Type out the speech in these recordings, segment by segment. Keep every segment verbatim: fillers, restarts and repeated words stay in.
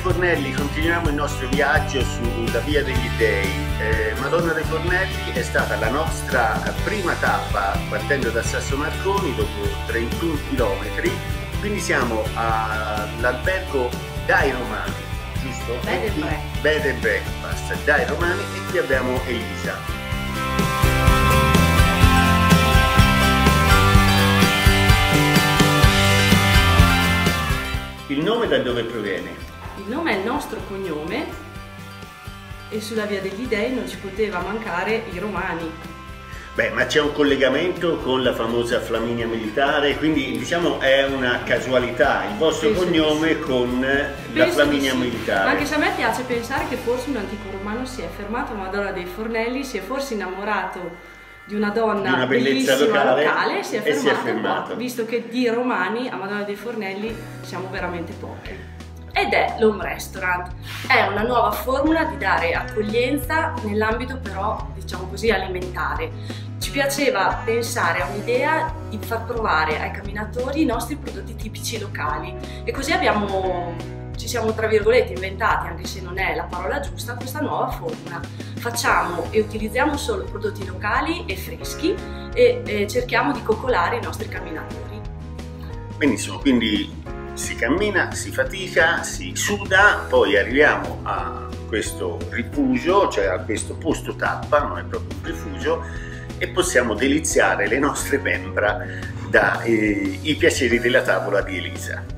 Fornelli continuiamo il nostro viaggio sulla Via degli Dei. Eh, Madonna dei Fornelli è stata la nostra prima tappa partendo da Sassomarconi dopo trentuno chilometri, quindi siamo all'albergo Dai Romani, giusto? Bed and Breakfast. Bed and Breakfast Dai Romani, e qui abbiamo Elisa. Il nome da dove proviene? Il nome è il nostro cognome e sulla Via degli Dei non ci poteva mancare i Romani. Beh, ma c'è un collegamento con la famosa Flaminia Militare, quindi diciamo è una casualità il vostro Penso cognome sì. con Penso la Flaminia sì. Militare. Anche se a me piace pensare che forse un antico romano si è fermato a Madonna dei Fornelli, si è forse innamorato di una donna di una bellezza bellissima locale, locale e si è e fermato, si è fermato. visto che di romani a Madonna dei Fornelli siamo veramente pochi. Ed è l'Home Restaurant, è una nuova formula di dare accoglienza nell'ambito però, diciamo così, alimentare. Ci piaceva pensare a un'idea di far provare ai camminatori i nostri prodotti tipici locali e così abbiamo, ci siamo tra virgolette inventati, anche se non è la parola giusta, questa nuova formula. Facciamo e utilizziamo solo prodotti locali e freschi e, e cerchiamo di coccolare i nostri camminatori. Benissimo, quindi si cammina, si fatica, si suda, poi arriviamo a questo rifugio, cioè a questo posto tappa, non è proprio un rifugio, e possiamo deliziare le nostre membra dai eh, piaceri della tavola di Elisa.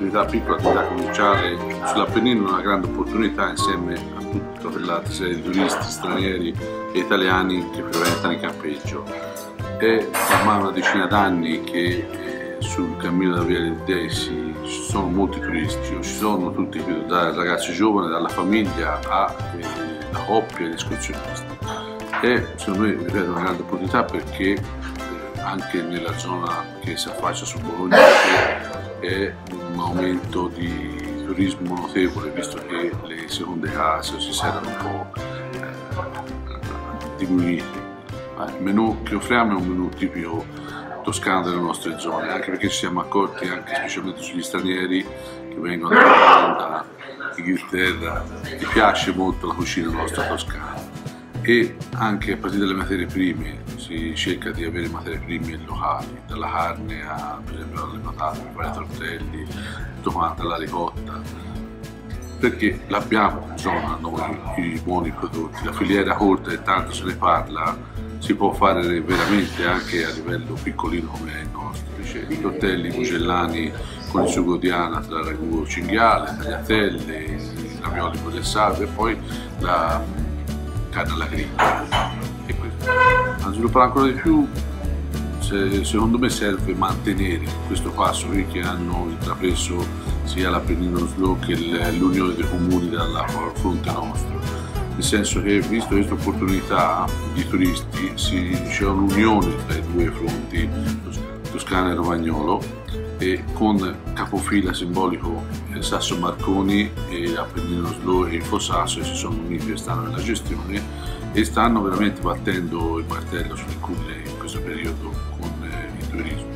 un'attività piccola, attività commerciale sull'Appennino, una grande opportunità insieme a tutta quell'altra serie di turisti stranieri e italiani che frequentano il campeggio. È ormai una decina d'anni che eh, sul cammino della Via degli Dei ci sono molti turisti, ci sono tutti, dai ragazzi giovani, dalla famiglia alla coppia e agli escursionisti. E secondo me, ripeto, una grande opportunità perché eh, anche nella zona che si affaccia su Bologna è un aumento di turismo notevole, visto che le seconde case si saranno un po' eh, diminuite. Il menù che offriamo è un menù tipico toscano delle nostre zone, anche perché ci siamo accorti, anche specialmente sugli stranieri che vengono da Inghilterra, che piace molto la cucina nostra toscana. E anche a partire dalle materie prime si cerca di avere materie prime locali, dalla carne a per esempio alle patate, ai tortelli, tutto quanto, alla ricotta, perché l'abbiamo in zona noi i buoni prodotti, la filiera corta e tanto se ne parla, si può fare veramente anche a livello piccolino come è il nostro, cioè, i tortelli mugellani con il sugo di anatra, ragù cinghiale, tagliatelle, i ravioli con le salve e poi la carne alla griglia. E questo. A sviluppare ancora di più, se, secondo me serve mantenere questo passo che hanno intrapreso sia l'Appennino Slow che l'Unione dei Comuni dalla fronte nostro. Nel senso che, visto questa opportunità di turisti, c'è un'unione tra i due fronti, Toscana e Romagnolo, e con capofila simbolico Sasso Marconi e Appennino Slow e Infosasso si sono uniti e stanno nella gestione e stanno veramente battendo il martello sull'incudine in questo periodo con il turismo.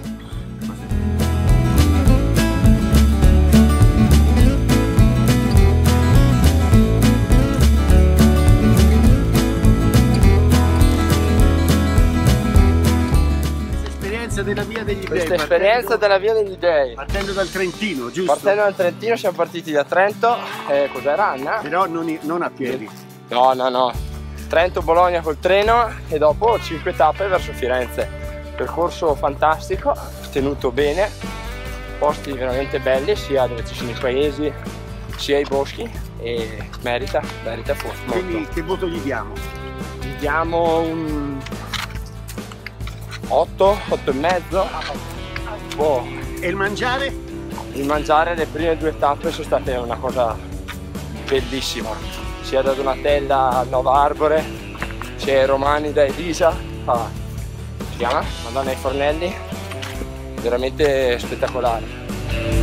Della Via degli Dei. Questa esperienza della Via degli Dei. Partendo dal Trentino, giusto? Partendo dal Trentino siamo partiti da Trento, eh, cos'era Anna? Però non, non a piedi. No, no, no. Trento-Bologna col treno e dopo cinque tappe verso Firenze. Percorso fantastico, tenuto bene, posti veramente belli, sia dove ci sono i paesi, sia i boschi e merita, merita forse. Quindi che voto gli diamo? Gli diamo un otto, otto e mezzo. Oh. E il mangiare? Il mangiare, le prime due tappe sono state una cosa bellissima, sia da Donatella a Nova Arbore, sia ai Romani da Elisa a si chiama? Madonna ai Fornelli, veramente spettacolare.